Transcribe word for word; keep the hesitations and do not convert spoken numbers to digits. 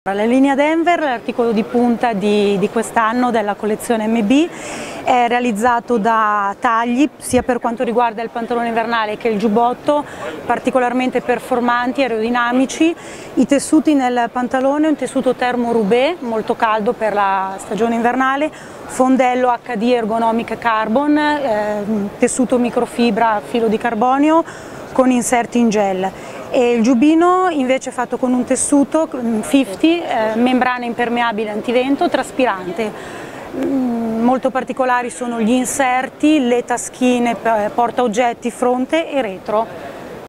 La linea Denver, l'articolo di punta di, di quest'anno della collezione M B, è realizzato da tagli sia per quanto riguarda il pantalone invernale che il giubbotto, particolarmente performanti, aerodinamici. I tessuti nel pantalone, un tessuto termo Roubaix, molto caldo per la stagione invernale, fondello H D ergonomica carbon, eh, tessuto microfibra a filo di carbonio con inserti in gel. E il giubbino invece è fatto con un tessuto cinquanta, eh, membrana impermeabile antivento, traspirante. Mm, molto particolari sono gli inserti, le taschine porta oggetti fronte e retro.